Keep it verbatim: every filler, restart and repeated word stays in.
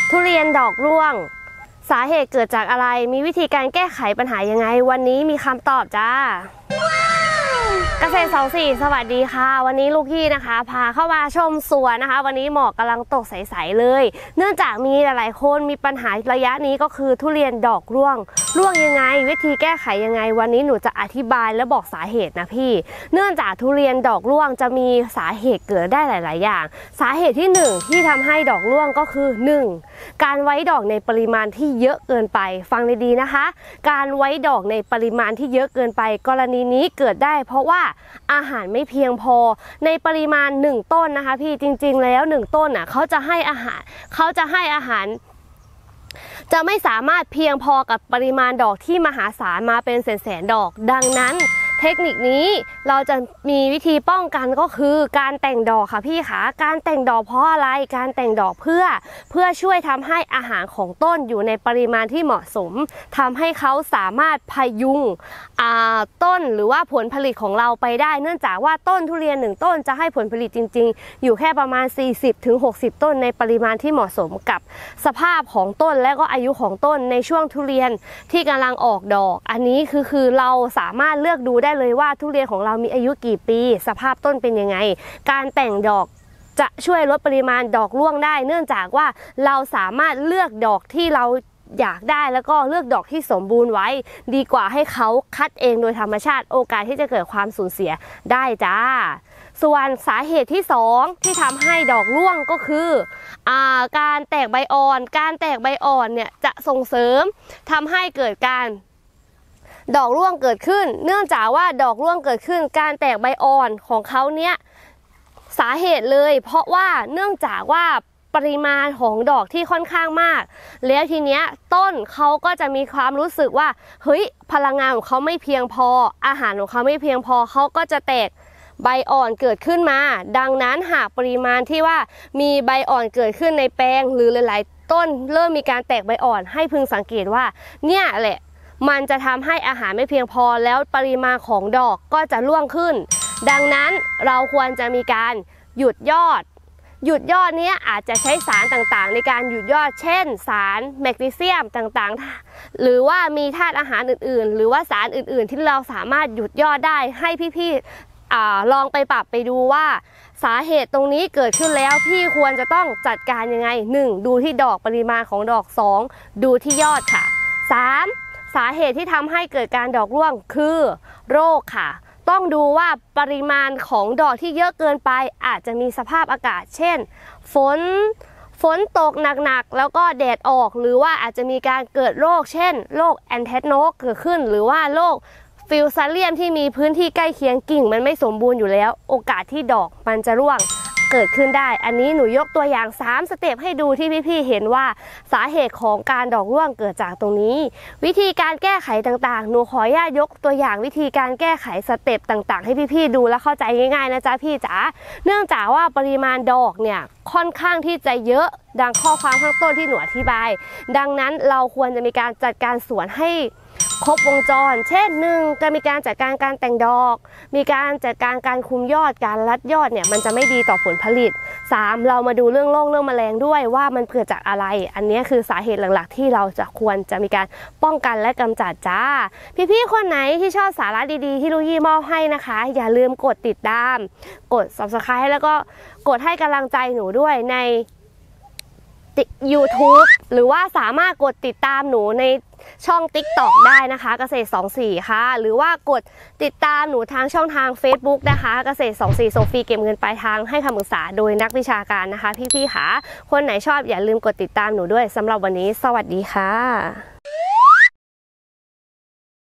ทุเรียนดอกร่วงสาเหตุเกิดจากอะไรมีวิธีการแก้ไขปัญหายังไงวันนี้มีคำตอบจ้าเกษตรสองสี่สวัสดีค่ะวันนี้ลูกพี่นะคะพาเข้ามาชมสวนนะคะวันนี้หมอกกำลังตกใสๆเลยเนื่องจากมีหลายๆคนมีปัญหาระยะนี้ก็คือทุเรียนดอกร่วงร่วงยังไงวิธีแก้ไขยังไงวันนี้หนูจะอธิบายและบอกสาเหตุนะพี่เนื่องจากทุเรียนดอกร่วงจะมีสาเหตุเกิดได้หลายๆอย่างสาเหตุที่หนึ่งที่ทำให้ดอกร่วงก็คือหนึ่งการไว้ดอกในปริมาณที่เยอะเกินไปฟังดีๆนะคะการไว้ดอกในปริมาณที่เยอะเกินไปกรณีนี้เกิดได้เพราะว่าอาหารไม่เพียงพอในปริมาณหนึ่งต้นนะคะพี่จริงๆแล้วหนึ่งต้นอ่ะเขาจะให้อาหารเขาจะให้อาหารจะไม่สามารถเพียงพอกับปริมาณดอกที่มหาศาลมาเป็นแสนๆดอกดังนั้นเทคนิคนี้เราจะมีวิธีป้องกันก็คือการแต่งดอกค่ะพี่คะการแต่งดอกเพราะอะไรการแต่งดอกเพื่อเพื่อช่วยทำให้อาหารของต้นอยู่ในปริมาณที่เหมาะสมทำให้เขาสามารถพยุงต้นหรือว่าผลผลิตของเราไปได้เนื่องจากว่าต้นทุเรียนหนึ่งต้นจะให้ผลผลิตจริงๆอยู่แค่ประมาณ สี่สิบถึงหกสิบ ต้นในปริมาณที่เหมาะสมกับสภาพของต้นและก็อายุของต้นในช่วงทุเรียนที่กำลังออกดอกอันนี้คือคือเราสามารถเลือกดูได้เลยว่าทุเรียนของเรามีอายุกี่ปีสภาพต้นเป็นยังไงการแต่งดอกจะช่วยลดปริมาณดอกร่วงได้เนื่องจากว่าเราสามารถเลือกดอกที่เราอยากได้แล้วก็เลือกดอกที่สมบูรณ์ไว้ดีกว่าให้เขาคัดเองโดยธรรมชาติโอกาสที่จะเกิดความสูญเสียได้จ้าส่วนสาเหตุที่สองที่ทำให้ดอกร่วงก็คืออาการแตกใบอ่อนการแตกใบอ่อนเนี่ยจะส่งเสริมทำให้เกิดการดอกร่วงเกิดขึ้นเนื่องจากว่าดอกร่วงเกิดขึ้นการแตกใบอ่อนของเขาเนี้ยสาเหตุเลยเพราะว่าเนื่องจากว่าปริมาณของดอกที่ค่อนข้างมากแล้วทีเนี้ยต้นเขาก็จะมีความรู้สึกว่าเฮ้ยพลังงานของเขาไม่เพียงพออาหารของเขาไม่เพียงพอเขาก็จะแตกใบอ่อนเกิดขึ้นมาดังนั้นหากปริมาณที่ว่ามีใบอ่อนเกิดขึ้นในแปลงหรือหลายๆต้นเริ่มมีการแตกใบอ่อนให้พึงสังเกตว่าเนี่ยแหละมันจะทำให้อาหารไม่เพียงพอแล้วปริมาณของดอกก็จะร่วงขึ้นดังนั้นเราควรจะมีการหยุดยอดหยุดยอดนี้อาจจะใช้สารต่างๆในการหยุดยอดเช่นสารแมกนีเซียมต่างๆหรือว่ามีธาตุอาหารอื่นๆหรือว่าสารอื่นๆที่เราสามารถหยุดยอดได้ให้พี่ๆอ่าลองไปปรับไปดูว่าสาเหตุตรงนี้เกิดขึ้นแล้วพี่ควรจะต้องจัดการยังไงหนึ่งดูที่ดอกปริมาณของดอกสองดูที่ยอดค่ะสามสาเหตุที่ทำให้เกิดการดอกร่วงคือโรคค่ะต้องดูว่าปริมาณของดอกที่เยอะเกินไปอาจจะมีสภาพอากาศเช่นฝนฝนตกหนักๆแล้วก็แดดออกหรือว่าอาจจะมีการเกิดโรคเช่นโรคแอนแทโนเกิดขึ้นหรือว่าโรคฟิลซาเลียมที่มีพื้นที่ใกล้เคียงกิ่งมันไม่สมบูรณ์อยู่แล้วโอกาสที่ดอกมันจะร่วงเกิดขึ้นได้อันนี้หนูยกตัวอย่างสามสเต็ปให้ดูที่พี่ๆเห็นว่าสาเหตุของการดอกร่วงเกิดจากตรงนี้วิธีการแก้ไขต่างๆหนูขออนุญาตยกตัวอย่างวิธีการแก้ไขสเต็ปต่างๆให้พี่ๆดูและเข้าใจง่ายๆนะจ๊ะพี่จ๋าเนื่องจากว่าปริมาณดอกเนี่ยค่อนข้างที่จะเยอะดังข้อความข้างต้นที่หนูอธิบายดังนั้นเราควรจะมีการจัดการสวนให้ครบวงจรเช่นหนึ่งจะมีการจัดการการแต่งดอกมีการจัดการการคุมยอดการรัดยอดเนี่ยมันจะไม่ดีต่อผลผลิตสามเรามาดูเรื่องโรคเรื่องแมลงด้วยว่ามันเกิดจากอะไรอันนี้คือสาเหตุหลักๆที่เราจะควรจะมีการป้องกันและกำจัดจ้าพี่ๆคนไหนที่ชอบสาระดีๆที่ลูกยี่มอบให้นะคะอย่าลืมกดติดตามกด ซับสไครบ์ แล้วก็กดให้กำลังใจหนูด้วยใน ยูทูบ หรือว่าสามารถกดติดตามหนูในช่อง ติ๊กต็อก ได้นะคะเกษตรสองสี่ค่ะหรือว่ากดติดตามหนูทางช่องทาง เฟซบุ๊ก นะคะเกษตรสองสี่โซฟีเก็บเงินปลายทางให้คำปรึกษาโดยนักวิชาการนะคะพี่ๆค่ะคนไหนชอบอย่าลืมกดติดตามหนูด้วยสำหรับวันนี้สวัสดีค่ะ